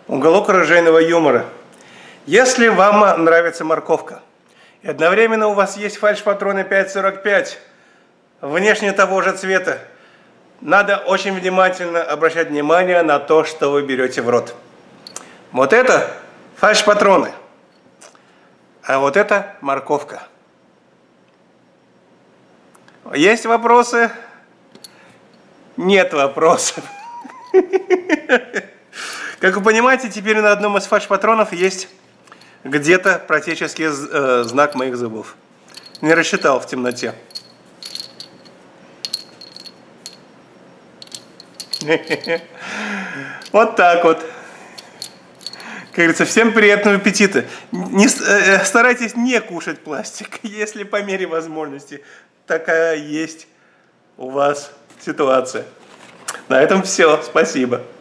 Уголок оружейного юмора. Если вам нравится морковка, и одновременно у вас есть фальш-патроны 5,45, внешне того же цвета, надо очень внимательно обращать внимание на то, что вы берете в рот. Вот это фальш-патроны, а вот это морковка. Есть вопросы? Нет вопросов. Как вы понимаете, теперь на одном из фальш-патронов есть где-то практически знак моих зубов. Не рассчитал в темноте. Вот так вот. Как говорится, всем приятного аппетита. Старайтесь не кушать пластик, если по мере возможности такая есть у вас ситуация. На этом все. Спасибо.